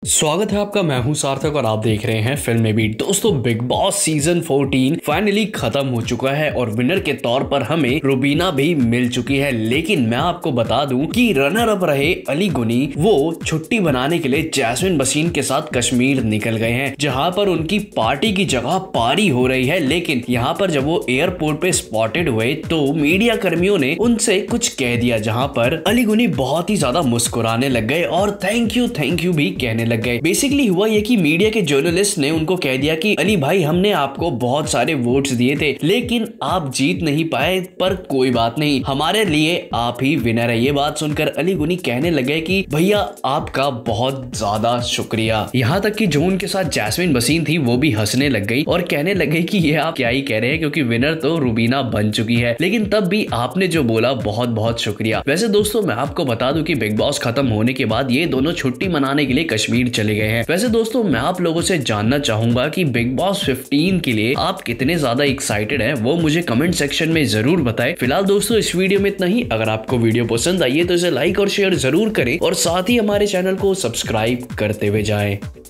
स्वागत है आपका। मैं हूं सार्थक और आप देख रहे हैं फिल्म बीट। दोस्तों, बिग बॉस सीजन 14 फाइनली खत्म हो चुका है और विनर के तौर पर हमें रुबीना भी मिल चुकी है। लेकिन मैं आपको बता दूं कि रनर अप रहे अली गुनी वो छुट्टी बनाने के लिए जैस्मिन बसीन के साथ कश्मीर निकल गए हैं, जहां पर उनकी पार्टी की जगह पारी हो रही है। लेकिन यहाँ पर जब वो एयरपोर्ट पे स्पॉटेड हुए तो मीडिया कर्मियों ने उनसे कुछ कह दिया, जहाँ पर अली गुनी बहुत ही ज्यादा मुस्कुराने लग गए और थैंक यू भी कहने लग गए। बेसिकली हुआ ये कि मीडिया के जर्नलिस्ट ने उनको कह दिया कि अली भाई, हमने आपको बहुत सारे वोट्स दिए थे लेकिन आप जीत नहीं पाए, पर कोई बात नहीं, हमारे लिए आप ही विनर है। ये बात सुनकर अली गुनी कहने लगे कि भैया आपका बहुत ज्यादा शुक्रिया। यहाँ तक कि जो उनके साथ जैस्मिन बसीन थी वो भी हंसने लग गई और कहने लगे कि ये आप क्या ही कह रहे हैं, क्योंकि विनर तो रुबीना बन चुकी है। लेकिन तब भी आपने जो बोला बहुत बहुत शुक्रिया। वैसे दोस्तों, मैं आपको बता दूं कि बिग बॉस खत्म होने के बाद ये दोनों छुट्टी मनाने के लिए कश्मीर चले गए हैं। वैसे दोस्तों, मैं आप लोगों से जानना चाहूंगा कि बिग बॉस 15 के लिए आप कितने ज्यादा एक्साइटेड हैं, वो मुझे कमेंट सेक्शन में जरूर बताएं। फिलहाल दोस्तों, इस वीडियो में इतना ही। अगर आपको वीडियो पसंद आई है तो इसे लाइक और शेयर जरूर करें और साथ ही हमारे चैनल को सब्सक्राइब करते हुए जाएं।